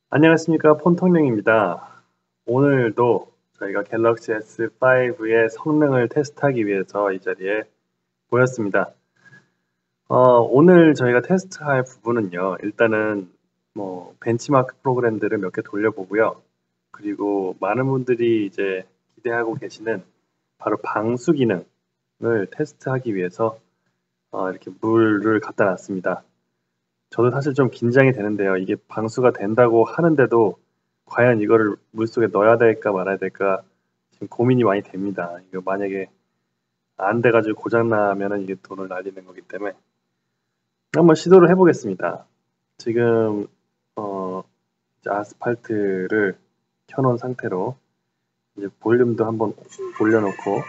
안녕하십니까, 폰통령입니다. 오늘도 저희가 갤럭시 S5의 성능을 테스트하기 위해서 이 자리에 모였습니다. 오늘 저희가 테스트할 부분은요, 일단은 벤치마크 프로그램들을 몇 개 돌려보고요. 그리고 많은 분들이 이제 기대하고 계시는 바로 방수 기능을 테스트하기 위해서 이렇게 물을 갖다 놨습니다. 저도 사실 좀 긴장이 되는데요. 이게 방수가 된다고 하는데도 과연 이거를 물속에 넣어야 될까 말아야 될까 지금 고민이 많이 됩니다. 이거 만약에 안 돼가지고 고장나면은 이게 돈을 날리는 거기 때문에 한번 시도를 해보겠습니다. 지금 이제 아스팔트를 켜놓은 상태로 이제 볼륨도 한번 올려놓고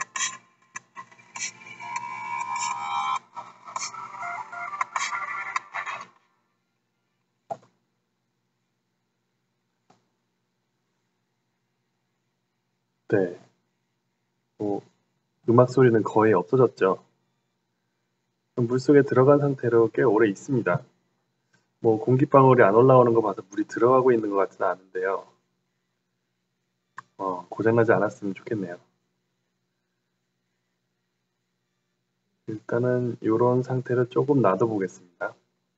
네, 뭐 음악 소리는 거의 없어졌죠. 물속에 들어간 상태로 꽤 오래 있습니다. 공기방울이 안 올라오는 거 봐서 물이 들어가고 있는 것 같지는 않은데요. 고장나지 않았으면 좋겠네요. 일단은 이런 상태로 조금 놔둬 보겠습니다.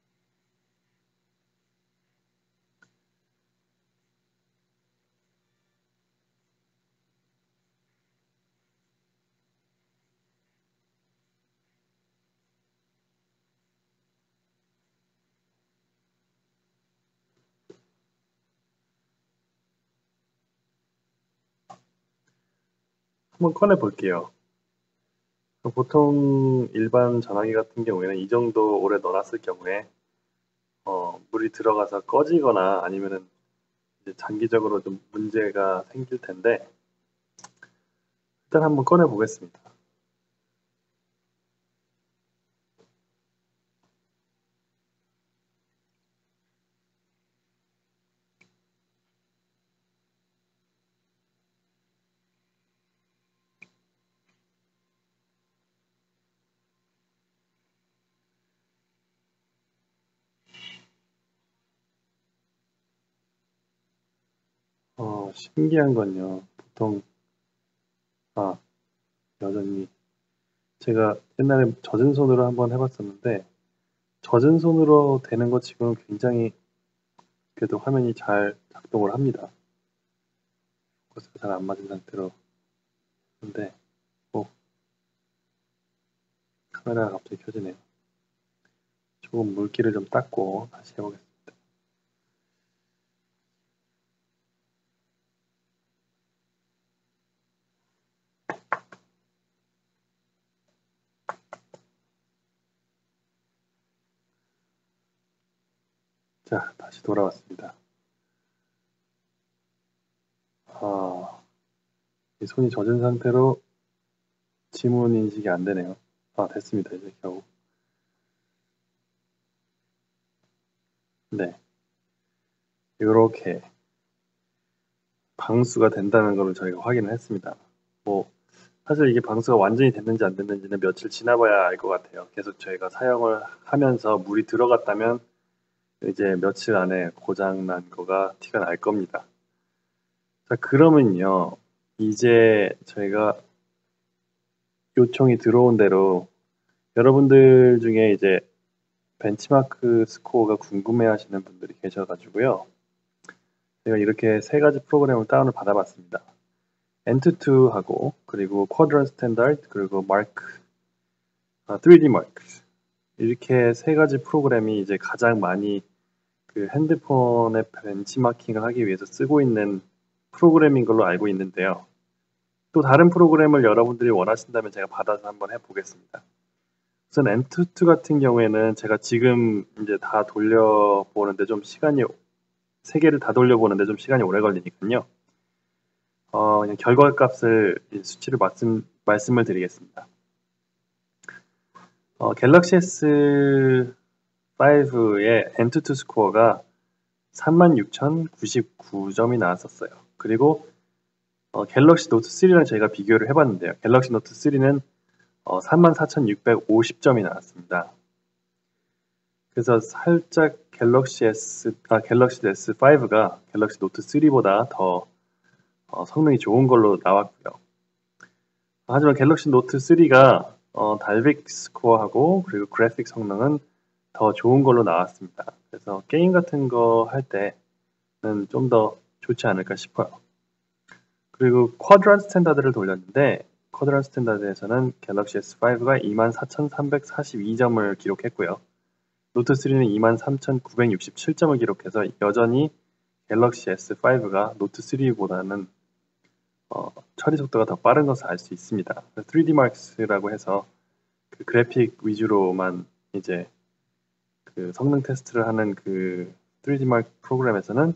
한번 꺼내 볼게요. 보통 일반 전화기 같은 경우에는 이 정도 오래 넣어놨을 경우에 물이 들어가서 꺼지거나 아니면은 이제 장기적으로 좀 문제가 생길 텐데 일단 한번 꺼내 보겠습니다. 신기한 건요. 보통 아 여전히 제가 옛날에 젖은 손으로 한번 해봤었는데 젖은 손으로 되는 것 치고는 굉장히 그래도 화면이 잘 작동을 합니다. 포커스가 잘 안 맞은 상태로. 근데 카메라가 갑자기 켜지네요. 조금 물기를 좀 닦고 다시 해보겠습니다. 자, 다시 돌아왔습니다. 이 손이 젖은 상태로 지문 인식이 안 되네요. 됐습니다. 이제 겨우. 네. 이렇게 방수가 된다는 것을 저희가 확인을 했습니다. 사실 이게 방수가 완전히 됐는지 안 됐는지는 며칠 지나봐야 알 것 같아요. 계속 저희가 사용을 하면서 물이 들어갔다면 이제 며칠 안에 고장난 거가 티가 날 겁니다. 자, 그러면요. 이제 저희가 요청이 들어온 대로 여러분들 중에 이제 벤치마크 스코어가 궁금해 하시는 분들이 계셔가지고요. 제가 이렇게 세 가지 프로그램을 다운을 받아봤습니다. 엔투투하고 그리고 쿼드런트 스탠다드 그리고 마크 3D 마크 이렇게 세 가지 프로그램이 이제 가장 많이 그 핸드폰의 벤치마킹을 하기 위해서 쓰고 있는 프로그램인 걸로 알고 있는데요. 또 다른 프로그램을 여러분들이 원하신다면 제가 받아서 한번 해보겠습니다. 우선 엔투투 같은 경우에는 제가 지금 이제 다 돌려보는데 좀 시간이 세 개를 다 돌려보는데 좀 시간이 오래 걸리니까요. 그냥 결과값을 수치를 말씀을 드리겠습니다. 갤럭시 S5의 엔투투 스코어가 36,099점이 나왔었어요. 그리고 갤럭시 노트 3랑 저희가 비교를 해봤는데요. 갤럭시 노트 3는 34,650점이 나왔습니다. 그래서 살짝 갤럭시 S5가 갤럭시 노트 3보다 더 성능이 좋은 걸로 나왔고요. 하지만 갤럭시 노트 3가 달빅 스코어하고 그리고 그래픽 성능은 더 좋은 걸로 나왔습니다. 그래서 게임 같은 거 할 때는 좀 더 좋지 않을까 싶어요. 그리고 쿼드란트 스탠다드를 돌렸는데 쿼드란트 스탠다드에서는 갤럭시 S5가 24,342점을 기록했고요. 노트 3는 23,967점을 기록해서 여전히 갤럭시 S5가 노트 3보다는 처리 속도가 더 빠른 것을 알 수 있습니다. 3Dmarks라고 해서 그 그래픽 위주로만 이제 그 성능 테스트를 하는 그 3Dmark 프로그램에서는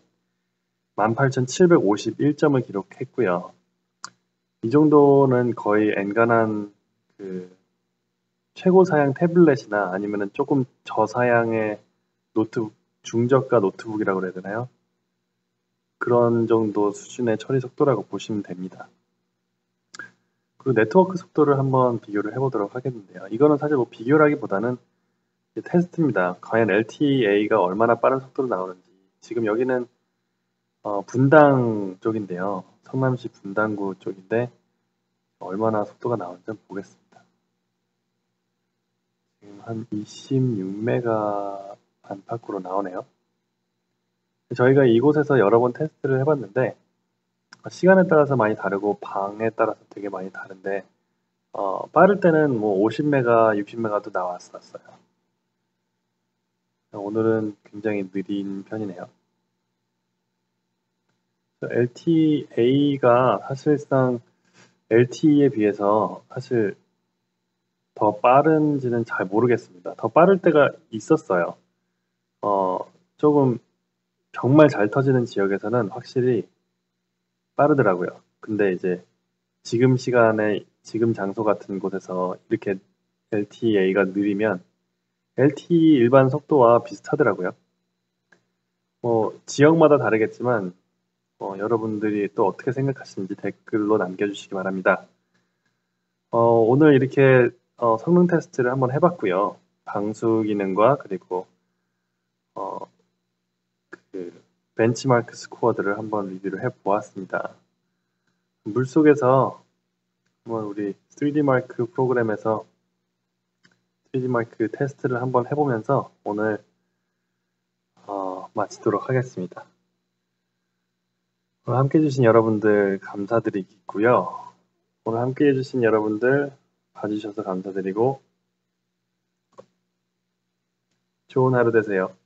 18,751점을 기록했고요. 이 정도는 거의 엔간한 그 최고 사양 태블릿이나 아니면은 조금 저사양의 노트북, 중저가 노트북이라고 그래야 되나요? 그런 정도 수준의 처리 속도라고 보시면 됩니다. 그리고 네트워크 속도를 한번 비교를 해보도록 하겠는데요. 이거는 사실 뭐 비교라기보다는 테스트입니다. 과연 LTA가 얼마나 빠른 속도로 나오는지. 지금 여기는 분당 쪽인데요. 성남시 분당구 쪽인데 얼마나 속도가 나오는지 한번 보겠습니다. 지금 한 26메가 안팎으로 나오네요. 저희가 이곳에서 여러 번 테스트를 해봤는데 시간에 따라서 많이 다르고 방에 따라서 되게 많이 다른데 빠를 때는 뭐 50메가, 60메가도 나왔었어요. 오늘은 굉장히 느린 편이네요. LTA가 사실상 LTE에 비해서 사실 더 빠른지는 잘 모르겠습니다. 더 빠를 때가 있었어요. 조금 정말 잘 터지는 지역에서는 확실히 빠르더라고요. 근데 이제 지금 시간에 지금 장소 같은 곳에서 이렇게 LTA가 느리면 LTE 일반 속도와 비슷하더라고요. 뭐 지역마다 다르겠지만 여러분들이 또 어떻게 생각하시는지 댓글로 남겨주시기 바랍니다. 오늘 이렇게 성능 테스트를 한번 해봤고요. 방수 기능과 그리고 그 벤치마크 스코어들을 한번 리뷰를 해보았습니다. 물속에서 한번 우리 3D마크 프로그램에서 3D마크 테스트를 한번 해보면서 오늘 마치도록 하겠습니다. 오늘 함께 해주신 여러분들 감사드리고요. 오늘 함께 해주신 여러분들 봐주셔서 감사드리고 좋은 하루 되세요.